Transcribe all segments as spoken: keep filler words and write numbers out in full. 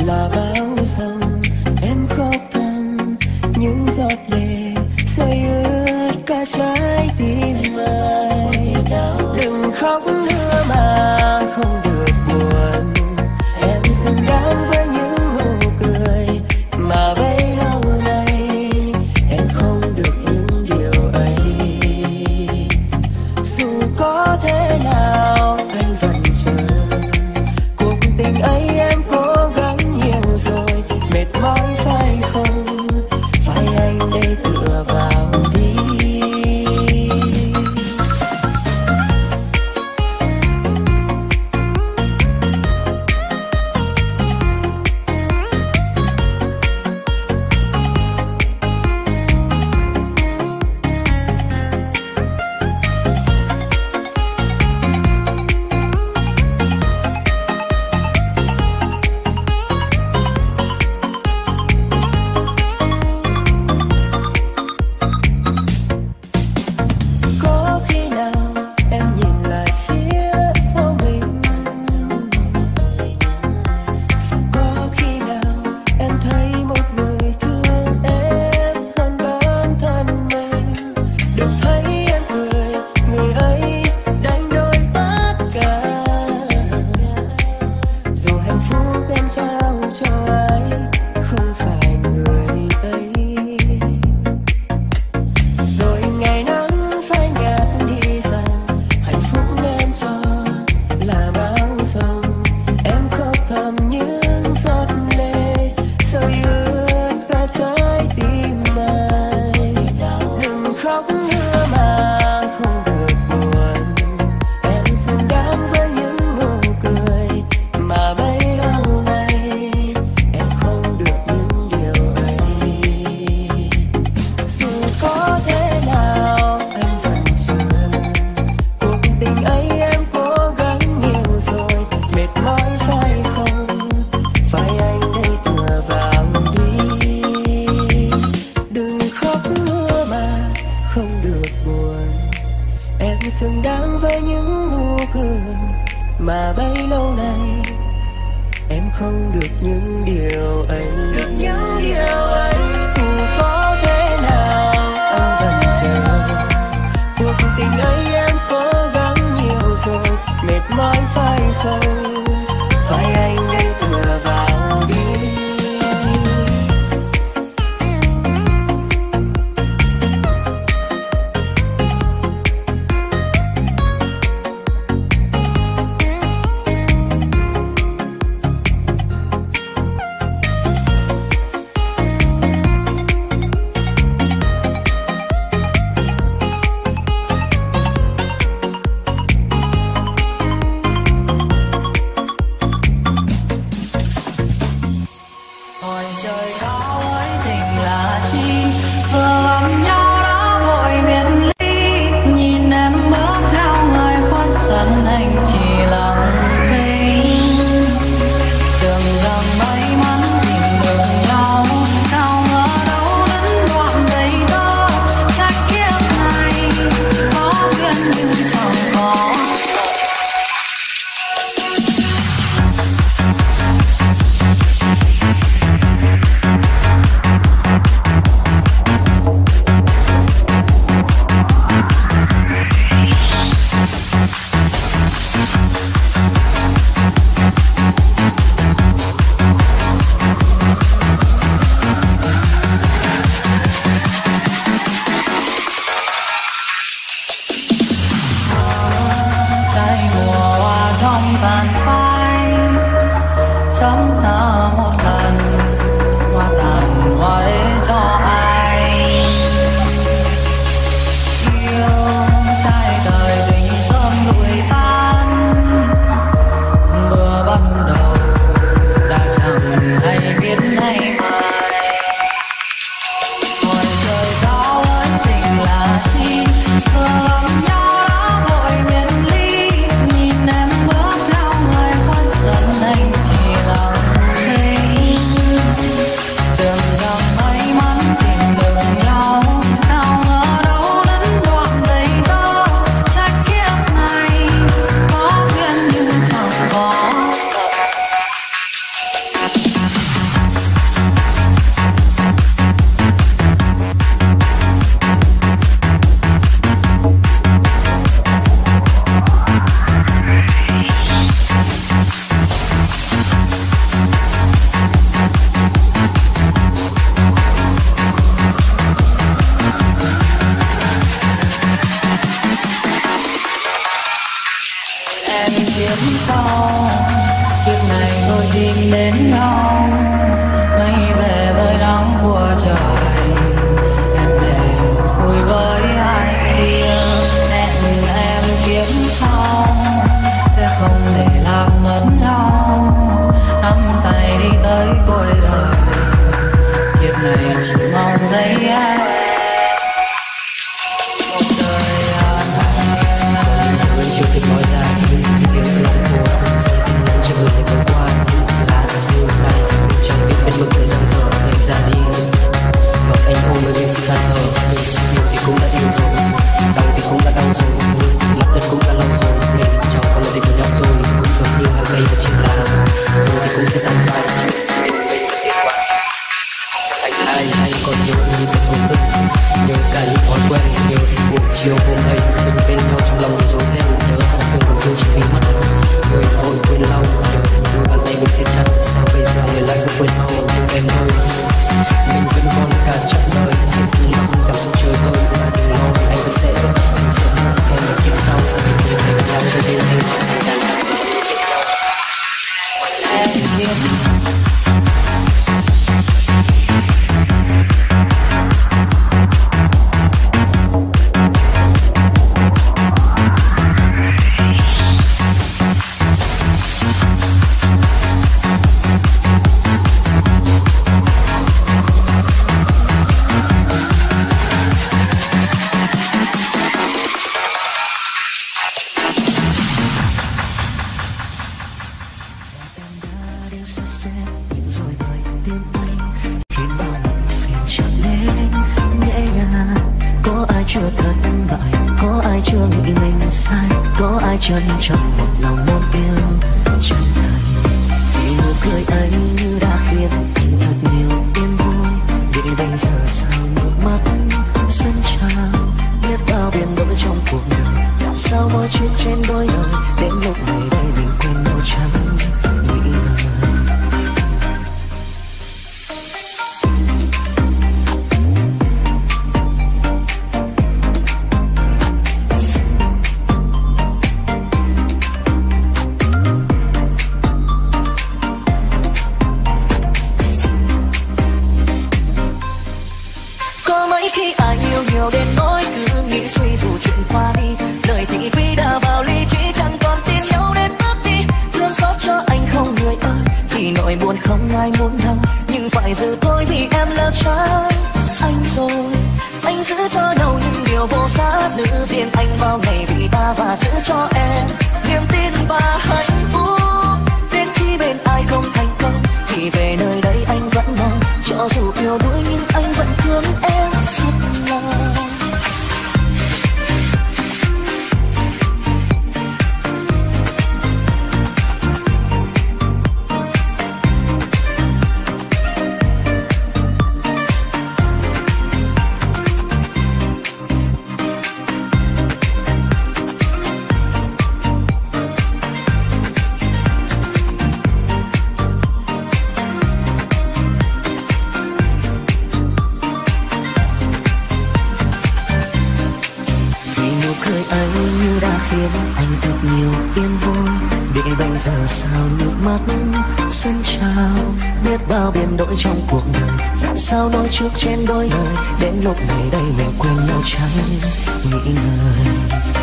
là bão giông. Em khóc thầm những giọt lệ rơi ướt cả trái tim anh. Đừng khóc nữa mà không được buồn, em xứng đáng với những nụ cười mà bấy lâu nay em không được những điều ấy. Dù có thế nào anh vẫn chờ, cuộc tình ấy em cố gắng nhiều rồi, mệt mỏi phải không? Phải anh đây tựa vào đi. Có khi nào em nhìn lại phía sau mình, và có khi nào em thấy một người thương em hơn bản thân mình. Được thấy em cười, người ấy đánh đổi tất cả, dù hạnh phúc em trao cho ai không phải người ấy. Rồi ngày nắng phai nhạt đi dần, hạnh phúc em cho là bão giông. Em khóc thầm những giọt lệ rơi ướt cả trái tim anh. Đừng khóc nữa mà không được buồn, em xứng đáng với những nụ cười mà bấy lâu nay em không được những điều ấy. Dù có thế nào anh vẫn chờ, cuộc tình ấy em cố gắng nhiều rồi, mệt mỏi phải không? Phải anh đây tựa vào đi. Đừng khóc nữa mà không được buồn, em xứng đáng với những nụ cười mà bấy lâu nay em không được những điều ấy. Được những điều ấy. Dù có thế nào anh vẫn chờ, cuộc tình ấy em cố gắng nhiều rồi, mệt mỏi phải không? Phải anh đây tựa vào đi. Hỏi trời cao ơi tình là chi, vừa gặp nhau đã vội biệt ly. Nhìn em bước theo người khuất dần, anh chỉ lặng thinh. Tưởng rằng may mắn tìm được nhau, nào ngờ đâu đến đoạn đầy tơ. Trách kiếp này có duyên nhưng chẳng có. Trái mùa hoa trong tàn phai, chấm nở một lần hoa tàn hoa để cho ai yêu. Trái đời tình sớm lụi tan, vừa ban đầu đã chẳng hay biết nay mai. Hỏi trời cao ơi tình là chi, vừa gặp nhau đã vội biệt ly. Nhìn em bước theo người khuất dần, anh chỉ lặng thinh. kiếp sau. Kiếp này tôi tìm đến nhau, mây về với nắng của trời. Em về vui với ai kia, hẹn em kiếp sau sẽ không để lạc mất nhau. Nắm tay đi tới cuối đời, kiếp này chỉ mong thấy em. Một đời chưa kịp nói ra những tiếng lòng của rồi tình nhân chưa thể vượt qua là như này trong viết viết mực thời gian giờ anh ra đi hoặc anh ôm với em xin than thở yêu thì cũng đã yêu rồi đau thì cũng đã đau rồi mặt đất cũng đã lâu rồi mình chẳng còn là gì của nhau rồi cũng giống như hàng cây và chim lá rồi thì cũng sẽ tan phai anh ai anh còn nhớ những cái thổn thức nhớ cả những thói quen nhớ buổi chiều hôm ấy mình bên nhau trong lòng rối ren nhớ hạt sương của tôi chỉ vì mất người vội quên lâu nhớ đôi bàn tay mình siết chặt sao bây giờ người lại không quên mau nhưng em ơi mình vẫn còn cả chặng đời hãy cứ lắm cảm xúc trời vơi và đừng lo anh vẫn sẽ anh sẽ em ở kiếp sau mình tìm thấy nhau với đến hết đang là sự kiếp nhau em kiếp chân trong một lòng muốn yêu chân thành vì nụ cười anh như đã khiến anh thật nhiều yên vui vì bây giờ sao nước mắt dâng trào biết bao biến đổi trong cuộc đời làm sao mọi chuyện trên đôi lời đến lúc này đây mình quên nhau chẳng nghĩ ngợi. Buồn không ai muốn đâu nhưng phải giữ tôi vì em lỡ trái anh rồi anh giữ cho nhau những điều vô giá giữ riêng anh bao ngày vì ta và giữ cho em niềm tin và hạnh phúc đến khi bên ai không thành công thì về nơi đây anh vẫn mong cho dù yêu đuối nhưng anh vẫn thương em thật lòng. Anh thật nhiều yên vui để bây giờ sao nước mắt dâng trào biết bao biến đổi trong cuộc đời làm sao nói trước trên đôi lời đến lúc này đây mình quên nhau chẳng nghĩ ngợi.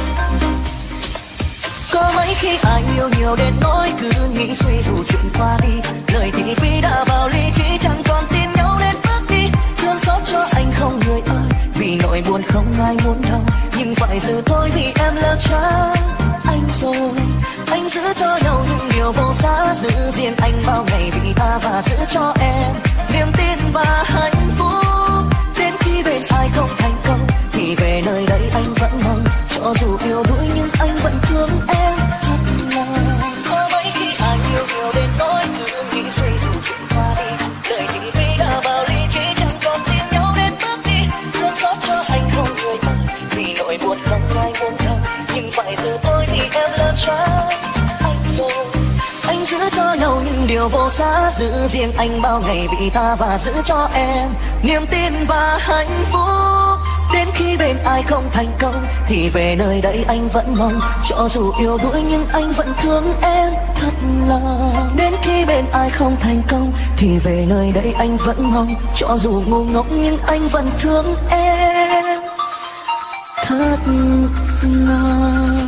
Có mấy khi ai yêu nhiều đến nỗi cứ nghĩ suy dù chuyện qua đi lời thị phi đã vào lý trí chẳng còn tin nhau nên bước đi thương xót cho anh không người ơi vì nỗi buồn không ai muốn đâu nhưng phải giữ tôi vì em lỡ trái anh rồi anh giữ cho nhau những điều vô giá giữ riêng anh bao ngày vì ta và giữ cho em niềm tin và hạnh phúc đến khi bên ai không thành công thì về nơi đây anh vẫn mong cho dù yêu đuối nhưng anh vẫn thương em thật lòng. Có mấy khi ai yêu nhiều đến nỗi cứ nghĩ suy dù chuyện qua đi lời thì vì đã vào lý trí chẳng còn tin nhau nên bước đi thương xót cho anh không người ơi vì nỗi buồn không ai muốn đâu nhưng phải giữ tôi vì em lỡ trái anh rồi anh giữ cho nhau những điều vô giá giữ riêng anh bao ngày vì ta và giữ cho em niềm tin và hạnh phúc Đến khi bên ai không thành công thì về nơi đây anh vẫn mong. Cho dù yêu đuối nhưng anh vẫn thương em thật lòng. Đến khi bên ai không thành công thì về nơi đây anh vẫn mong. Cho dù ngu ngốc nhưng anh vẫn thương em thật lòng.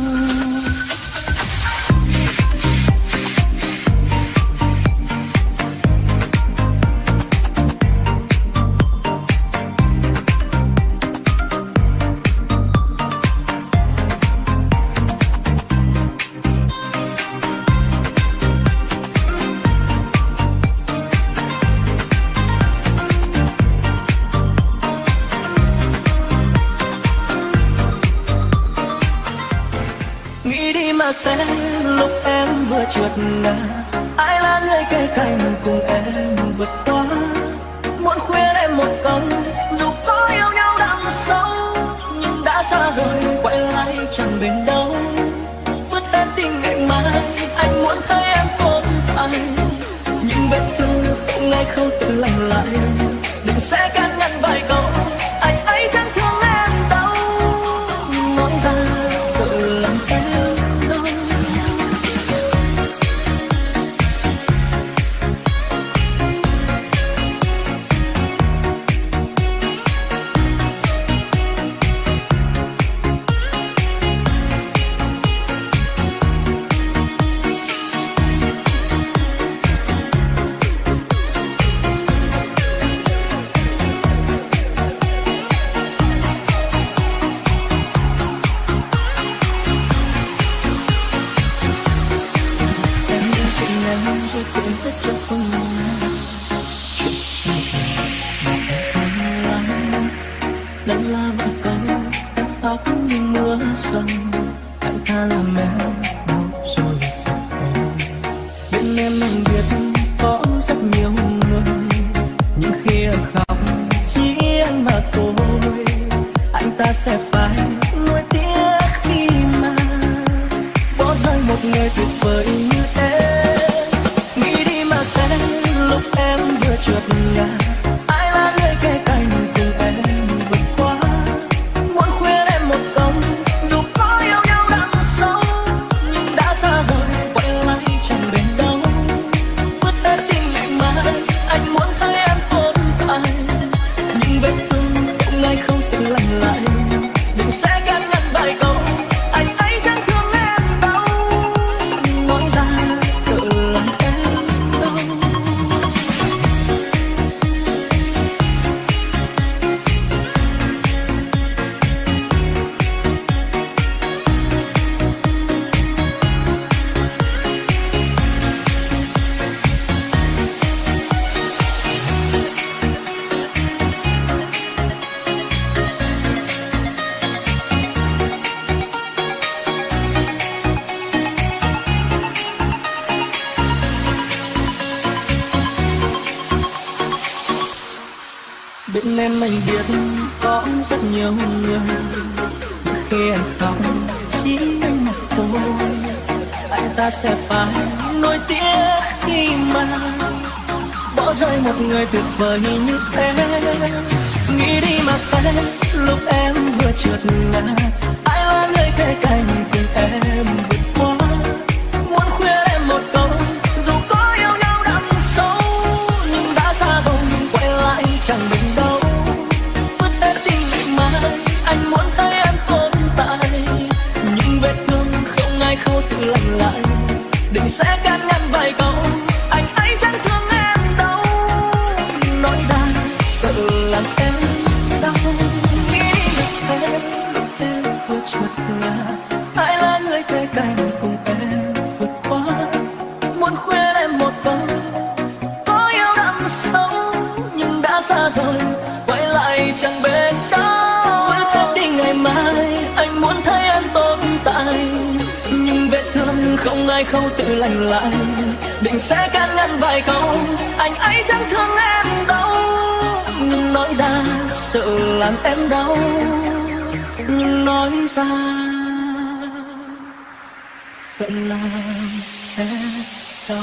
Sẽ lúc em vừa trượt ngã, ai là người kề cạnh cùng em vượt qua. Muốn khuyên em một câu, dù có yêu nhau đậm sâu nhưng đã xa rồi quay lại chẳng bên đâu. Vứt hết tình ngày mai, anh muốn thấy em tốt anh. Nhưng vết thương không ngày không tự lành lại. Đừng sẽ can ngăn vài câu, anh ấy chẳng thương em đâu. Nói ra tự làm em. Bên em anh biết có rất nhiều người, khi anh khóc chỉ anh một tôi, anh ta sẽ phải nỗi tiếc khi mà bỏ rơi một người tuyệt vời như thế. Nghĩ đi mà xem lúc em vừa trượt ngã, ai là người kề cạnh cùng em vượt qua. Muốn khuyên em một câu, dù có yêu nhau đậm sâu nhưng đã xa rồi quay lại chẳng bên đâu. Vứt hết tình ngày mai, anh muốn thấy em tồn tại, nhưng vết thương không ai khâu tự lành lại. Đừng sẽ can ngăn vài câu, anh ấy chẳng thương em đâu. Nói ra sợ làm em đau. Nghĩ được thế lúc em vừa trượt ngã, ai là người kề cạnh cùng em vượt qua. Muốn khuyên em một câu, có yêu đậm sâu nhưng đã xa rồi quay lại chẳng bên đâu. Vứt hết đi ngày mai, anh muốn thấy em tồn tại, nhưng vết thương không ai khâu tự lành lại. Định sẽ can ngăn vài câu, anh ấy chẳng thương em đâu. Nhưng nói ra sợ làm em đau, nhưng nói ra sợ làm em đau.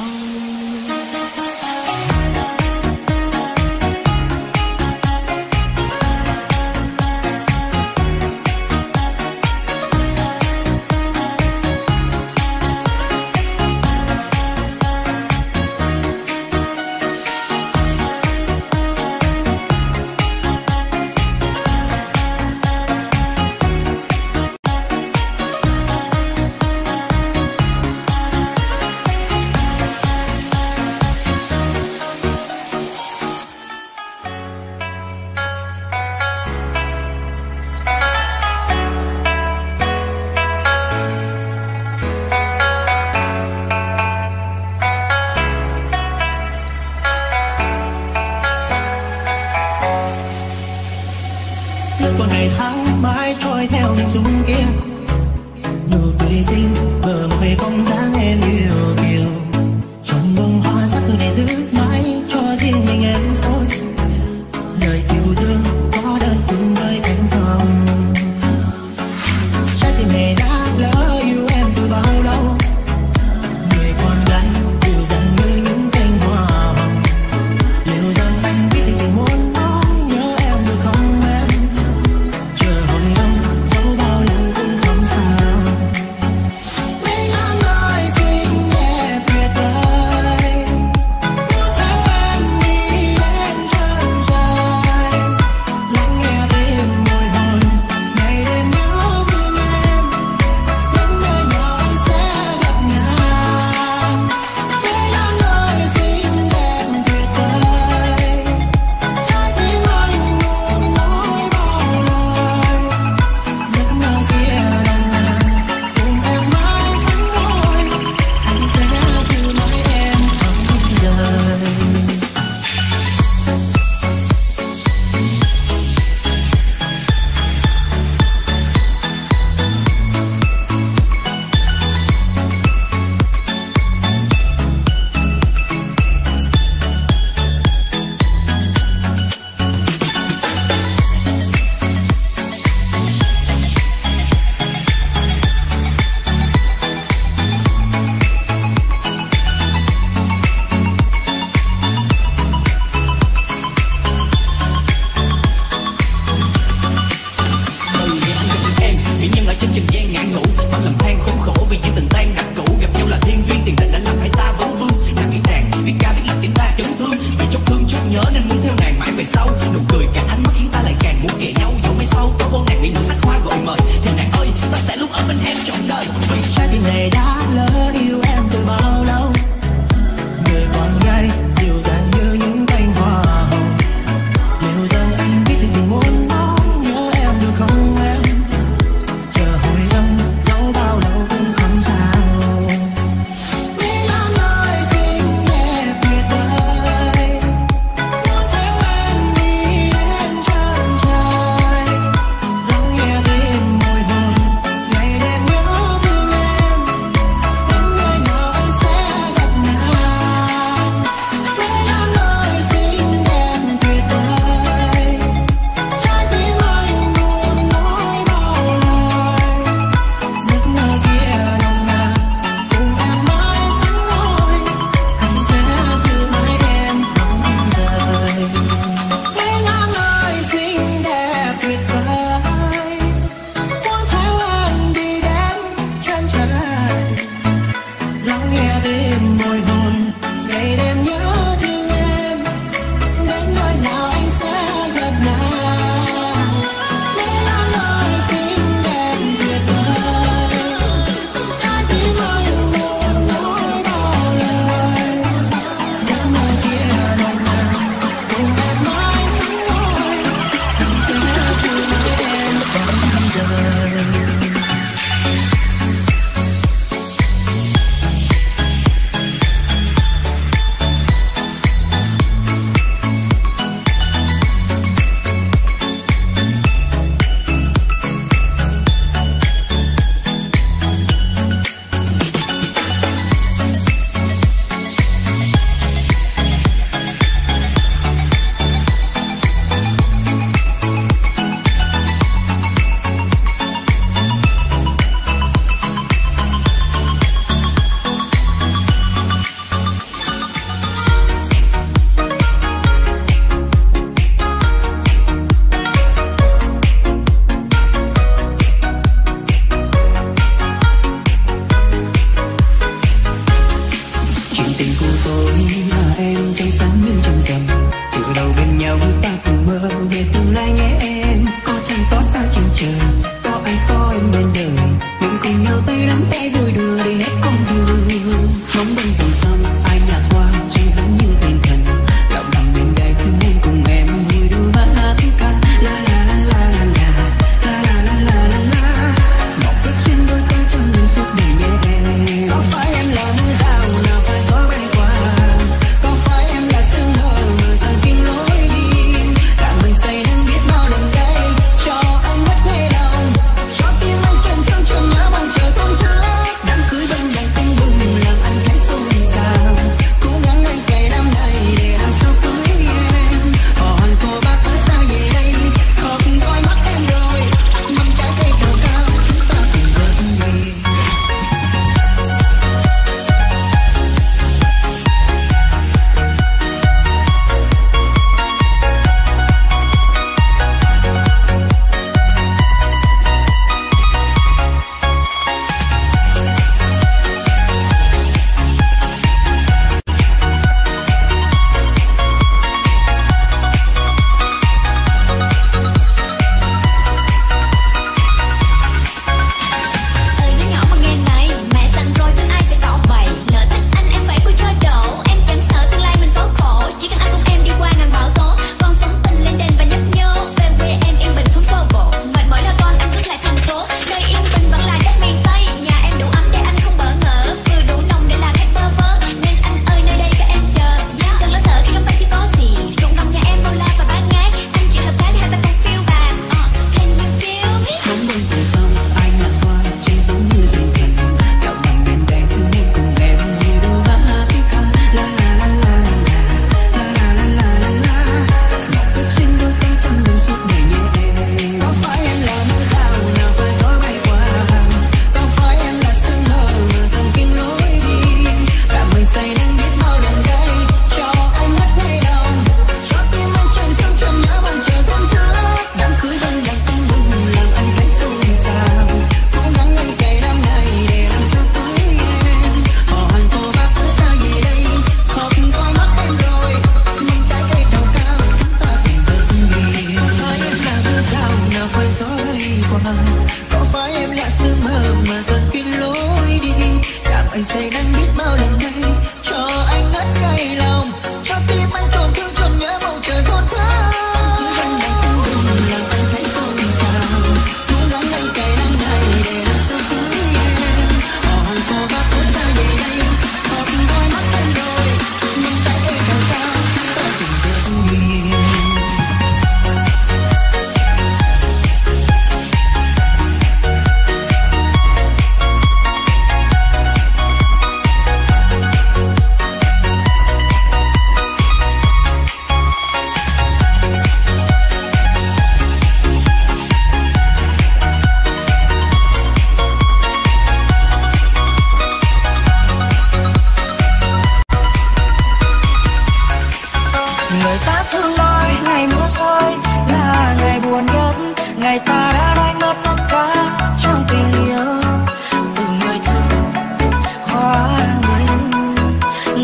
nghe đêm bồi hồi, ngày đêm nhớ thương em, đến nơi nào anh sẽ gặp nàng. Để là lời xinh đẹp tuyệt vời, trái tim anh muốn nói bao lời. Giấc mơ kia nồng nàn, cùng em mãi sống mãi, sẽ giữ em trọn đời.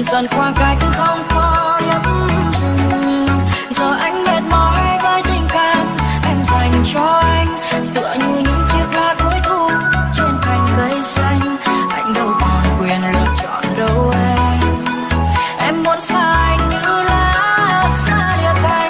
dần khoảng cách không có điểm dừng. Giờ anh mệt mỏi với tình cảm em dành cho anh, tựa như những chiếc lá cuối thu trên cành cây xanh. Anh đâu còn quyền lựa chọn đâu em. Em muốn xa anh như lá xa lìa cánh.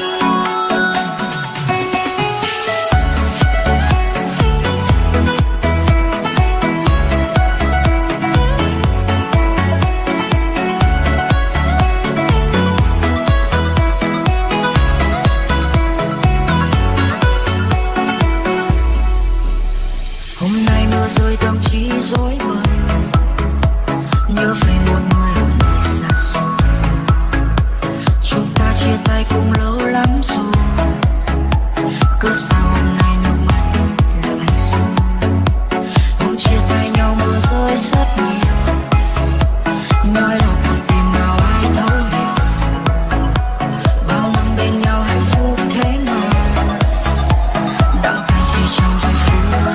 Rơi tâm trí rối bời, nhớ về một người ở nơi xa xôi. Chúng ta chia tay cũng lâu lắm rồi, cứ sao hôm nay nước mắt lại rơi. Hôm chia tay nhau mưa rơi rất nhiều, nói đâu còn tìm nào ai thấu hiểu. Bao năm bên nhau hạnh phúc thế nào, đặng tay chỉ trong giây phút.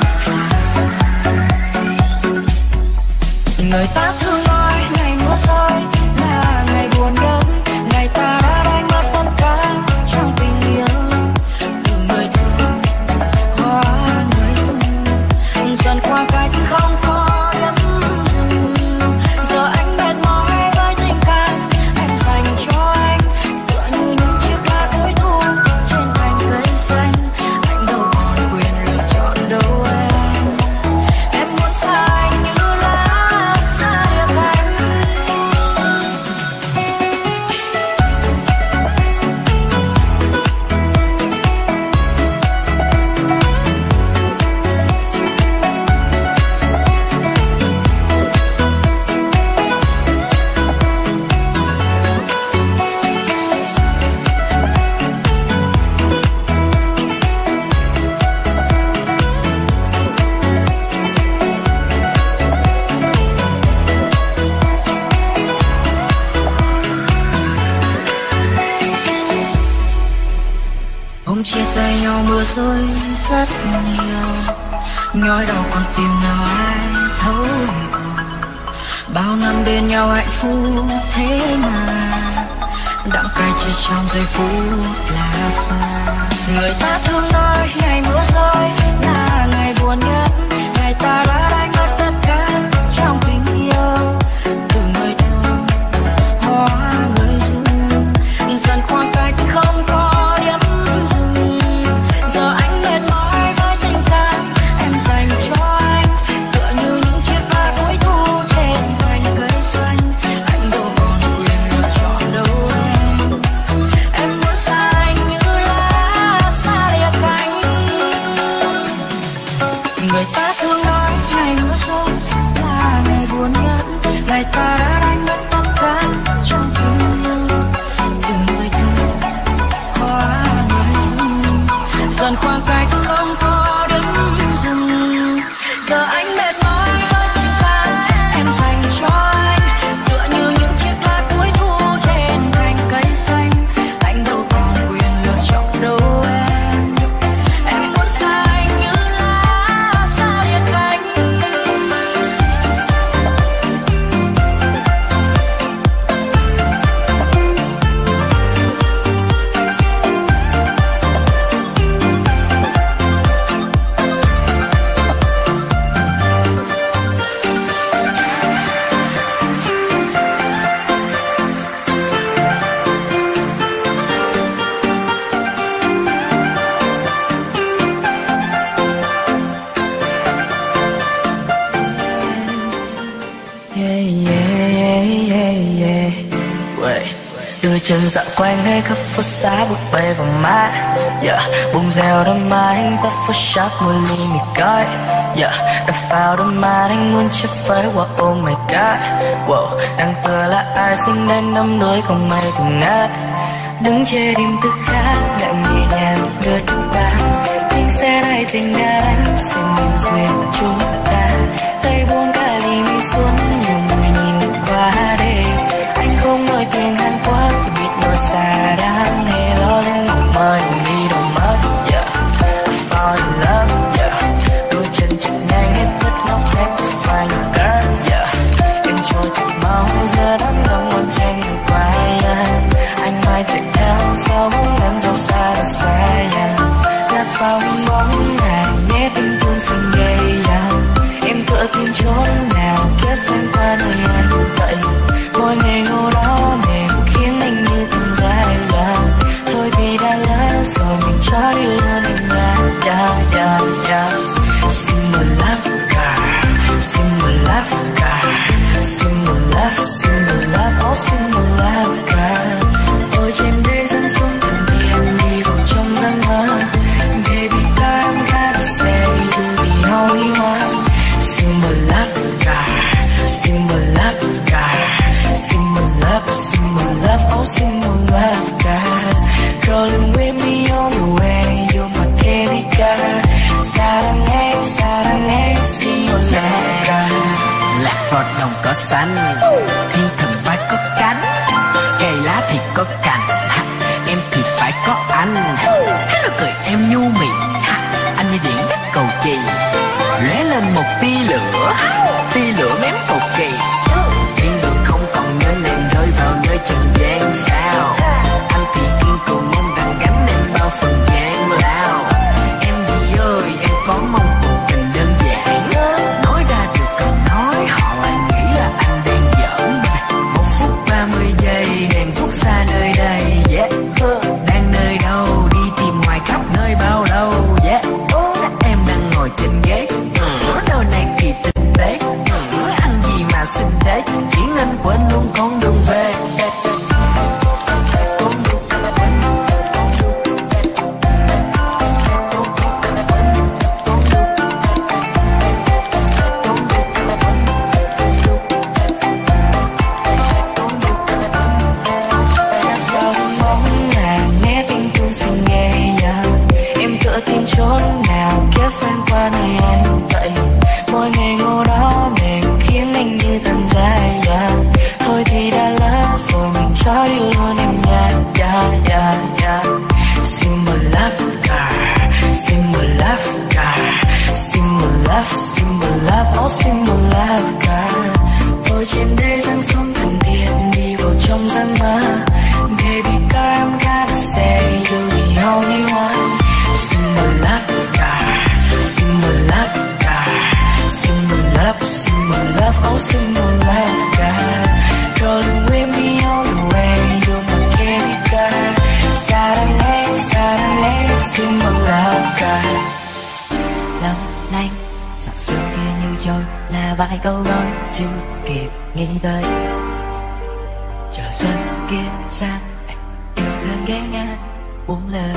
Người ta thường nói ngày mưa rơi là ngày buồn nhất, ngày ta đã đánh mất tất cả trong tình yêu. Từ người thương hóa người dưng, dần khoảng cách không có điểm dừng. Giờ anh mệt mỏi với tình cảm em dành cho anh, tựa như những chiếc lá cuối thu trên cành cây xanh. Anh đâu còn quyền lựa chọn đâu em. Em muốn xa anh như chia tay nhau mưa rơi rất nhiều, nhói đau còn tìm nào ai thấu hiểu. Bao năm bên nhau hạnh phúc thế mà, đặng cay chỉ trong giây phút là xa. Người ta thường nói ngày mưa rơi là ngày buồn nhất, ngày ta đã đánh mất tất cả trong tình yêu. Từ người thương hóa người dưng, dần khoảng cách không có ngày ta đã đánh mất tất cả trong tình yêu. Từ người thương hóa người dưng, dần khoảng cách không có điểm dừng. Giờ anh mệt mỏi với tình cảm em dành cho anh, tựa như những chiếc lá cuối thu trên cành cây xanh. Anh đâu còn quyền lựa chọn đâu em. Em muốn xa anh như lá xa lìa cánh. Đôi chân dạo quanh hay khắp phố xá bút bê vào má, yeah. Bông reo đôi má anh ta phố shop mùa ly mì gói, yeah. Đập vào đôi má anh muốn chếp với wow, oh my god, wow. Đang tựa là ai sinh nên năm đuối không may từng ngát. Đứng chê đêm thức khác lại nhẹ nhàng gật ta, nhưng xe này tình đã đánh sẽ nhiều duyên chúng ta. Tay buông cả ly mi xuống nhiều người nhìn qua đây. Anh không nói tiếng Hàn Quốc thì biết nói xa đáng nghe lo lên một mơ đi đâu mất, yeah. I fall in love, yeah. Đôi chân chậm nhanh hết vứt ngóc ngách to find a girl, yeah. Em trôi thật mau giờ đang ngóng đường về. Chốn nào kéo sang qua nơi anh vậy, mỗi ngày ngủ đó mình khiến anh như tàn dài. Yeah. Thôi thì đã lỡ rồi mình cho đi luôn em nha. Yeah, yeah, yeah. Xin một love car, xin một love car, xin một love, xin một love, oh xin một love car. Tôi trên đây dâng xuống thân thiện đi vào trong giấc mơ. Baby girl, I'm gonna say you're the only one. Xin một love car, xin một love car, xin một love, xin một love, oh xin một love car. Rolling with me all the way, you're my candy girl. Saturday, Saturday, xin một love car. Lâu lanh, giọt sương kia như trôi là vài câu nói chưa kịp nghĩ tới. Chờ xuân kia sang, yêu thương ghé ngang buông lời.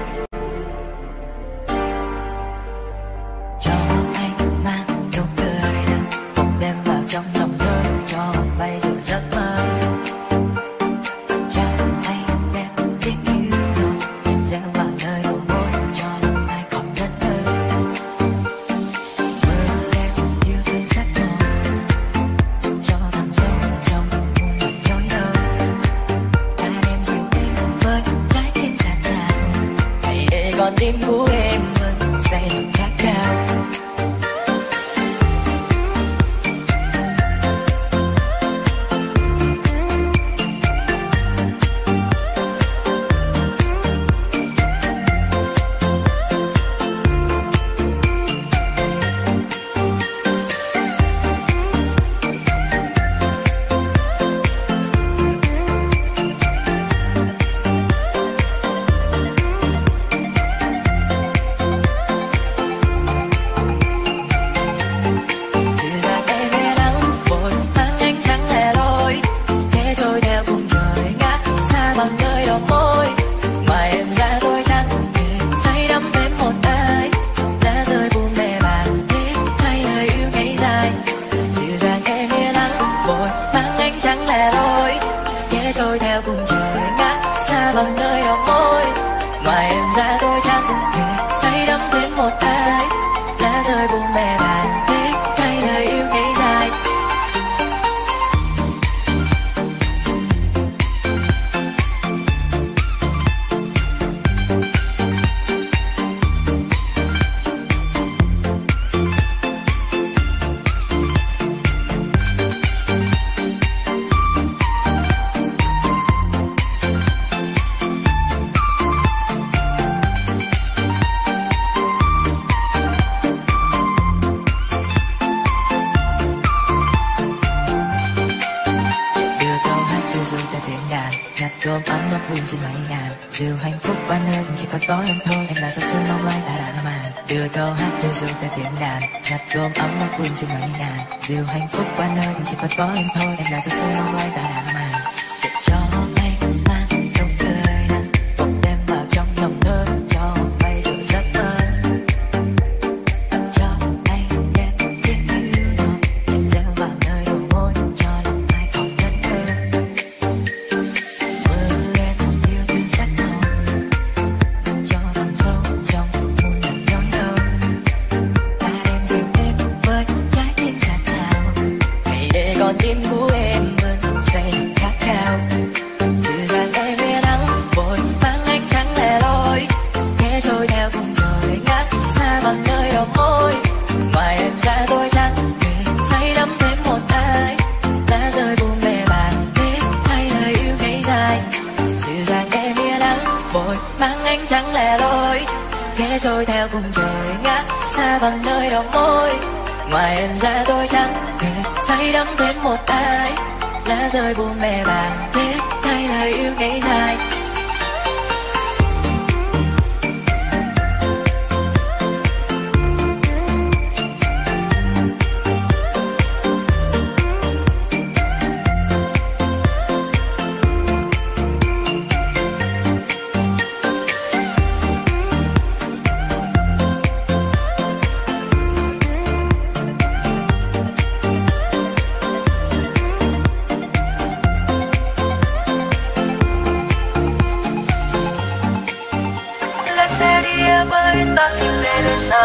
Cho anh mang nụ cười nắng bỗng đêm vào trong dòng thơ, cho bay giữa giấc mơ. Cho anh đem tiếng yêu nhau gieo vào nơi đầu môi, cho lòng ai còn ngất ngơ. Mơ đêm yêu thương sắc màu, cho thẳm sâu trong muôn vàn nỗi đau. Ta đêm dịu êm với trái tim dạt dào, hãy để con tim của em vẫn say lòng khát khao. trôi theo cùng trời ngát xa bằng nơi đầu môi. Ngoài em ra tôi chẳng hề say đắm thêm một ai, lá rơi buông bè bàn tiếc thay lời yêu ngây dài. Gồm ấm ấp vương trên mây ngàn, dù hạnh phúc qua nơi chỉ có có em thôi. Em là sao sương mong lai ta đã làm màn, đưa câu hát đưa dù ta tiếng đàn. Nhặt gồm ấm ấp vương trên mây ngàn, dù hạnh phúc qua nơi chỉ có có em thôi. Em là sao sương mong lai ta đã làm màn, để cho anh mang nụ cười nắng bốc đêm vào trong dòng thơ, cho bay giữa giấc mơ. Cho anh nghe tiếng yêu nhau nhẹ reo vào nơi đầu môi, cho lòng ai còn ngẩn ngơ. Con tim của em vẫn say khát khao, dịu dàng em nghe nắng vội mang ánh trắng lẻ loi, nghe trôi theo cùng trời ngát xa bằng nơi đầu môi. Ngoài em ra tôi chẳng hề say đắm thêm một ai, lá rơi buông bè bàn tiếc hay lời yêu ngây dài. Dịu dàng em nghe nắng vội mang ánh trắng lẻ loi, nghe trôi theo cùng trời ngát xa bằng nơi đầu môi. Ngoài em ra tôi chẳng hề say đắm thêm một ai, lá rơi buông bè bàn tiếc hay lời yêu ngây dài.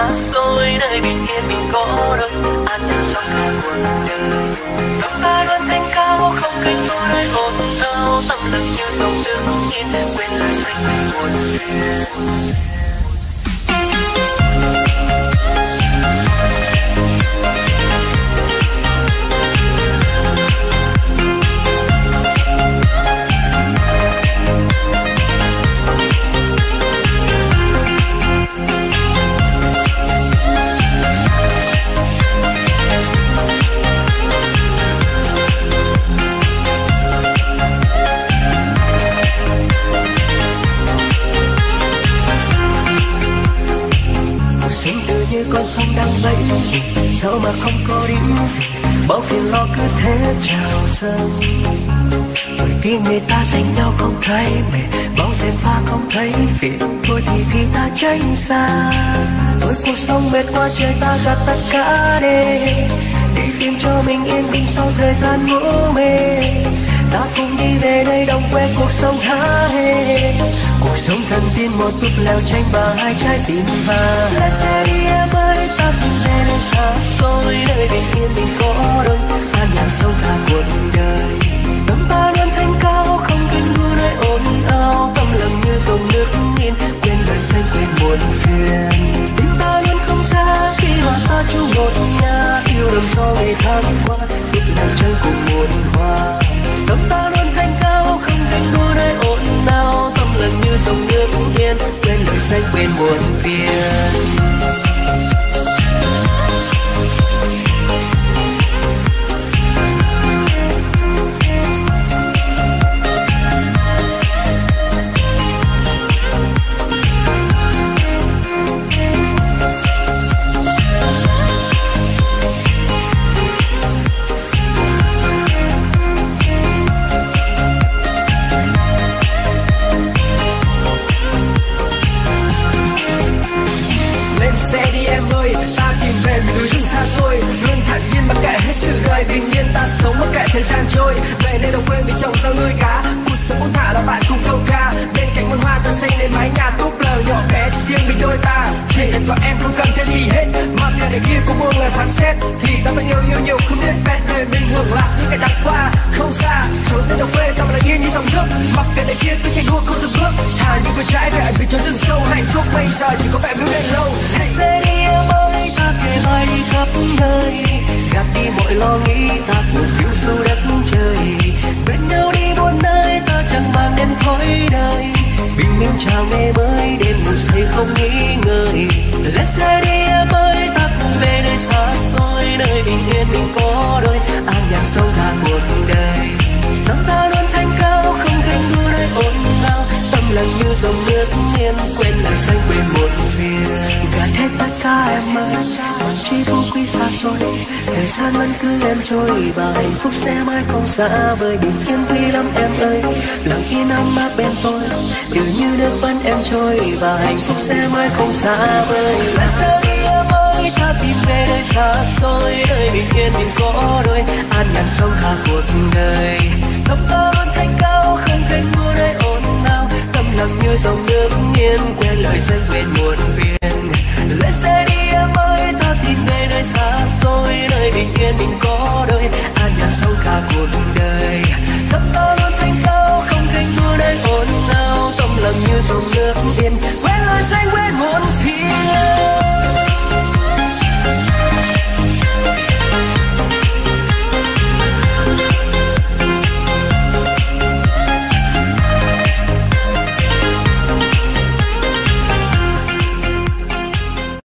xa xôi nơi bình yên mình có đôi an nhàn sống cả cuộc đời. Tâm ta luôn thanh cao không cánh đua nơi ồn ào, tâm lực như dòng nước nhìn quên lời xanh quên buồn phiền. Con sông đang vẫy sao mà không có điểm gì, bao phiền lo cứ thế trào dâng. Bởi vì người ta dành nhau không thấy mệt, bao gièm pha không thấy phiền, thôi thì vì ta tránh xa. Thôi cuộc sống mệt quá trời ta gạt tất cả đi, đi tìm cho mình yên bình sau thời gian ngủ mê. Ta cùng đi về nơi đồng quê cuộc sống há hê, cuộc sống thần tiên một túp lều tranh và hai trái tim vàng. Lên xe đi em ơi, ta tìm về nơi xa xôi nơi bình yên mình có đôi an nhàn sống cả cuộc đời. Tâm ta luôn thanh cao không cần đua nơi ồn ào, tâm lòng như dòng nước yên quên đời xanh quên buồn phiền. Tim ta luôn không xa khi mà ta chung một nhà, yêu đầm sau ngày tháng qua lúc nào trăng cùng muôn hoa. Tâm ta luôn thanh cao không cần đua nơi ồn ào, tâm lần như dòng nước yên quên lời xanh quên buồn phiền. Bình yên ta sống mặc kệ thời gian trôi, về nơi đồng quê mình trồng rau nuôi cá, cuộc sống buông thả là bạn cùng câu ca. Bên cạnh vườn hoa ta xây nên mái nhà túp lều nhỏ bé chỉ riêng mình đôi ta. Chỉ cần có em không cần thêm gì hết, mà người này kia cũng buông lời phán xét, thì ta vẫn yêu yêu nhiều không biết bét đời mình hưởng lạc những ngày đã qua. Không xa trốn tới đồng quê ta vẫn là yên như dòng nước, mặc kệ này kia cứ chạy đua không dừng bước. Thà những người trái về ảnh vì chốn rừng sâu, hạnh phúc bây giờ chỉ có vẻ vững bền lâu. Hãy sẽ đi em ơi, ta kể vai đi khắp nơi, gạt đi mọi lo nghĩ ta cùng phiêu du đất trời. Bên nhau đi muôn nơi ta chẳng mang đến khói đời, bình minh chào ngày mới đêm ngủ say không nghĩ ngơi. Let's say đi em ơi, ta cùng về nơi xa xôi nơi bình yên mình có đôi an nhàn sống cả cuộc đời. Tâm ta luôn thanh cao không thành đua nơi ồn ào, tâm lòng như dòng nước yên quên lời xanh quên buồn phiền. Gạt hết tất cả em ơi, còn chi vô quý xa xôi, thời gian vẫn cứ em trôi và hạnh phúc sẽ mãi không xa vời. Bình yên quý lắm em ơi, lặng yên ấm áp bên tôi, điều như nước vẫn em trôi và hạnh phúc sẽ mãi không xa vời. Là sao đi em ơi, ta tìm về nơi xa xôi nơi bình yên mình có đôi an nhàn sống cả cuộc đời. Tâm ta luôn thanh cao không cánh đua nơi ồn ào, tâm lòng như dòng nước yên quên lời xanh quên muộn phiền. Lên xe đi em ơi, ta tìm về nơi xa xôi nơi bình yên mình có đôi an nhàn sống cả cuộc đời. Tâm ta luôn thanh cao không cánh đua nơi ồn ào, tâm lòng như dòng nước yên quên lời xanh quên muộn phiền.